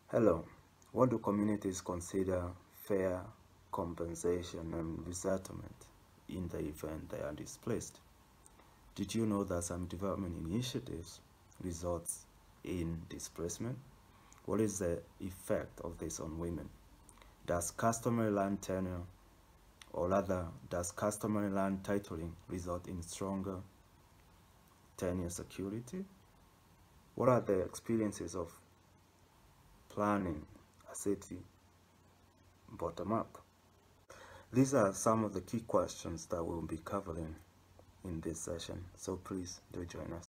Hello, what do communities consider fair compensation and resettlement in the event they are displaced? Did you know that some development initiatives results in displacement? What is the effect of this on women? Does customary land tenure, or rather, does customary land titling result in stronger tenure security? What are the experiences of planning a city bottom up? These are some of the key questions that we'll be covering in this session, so please do join us.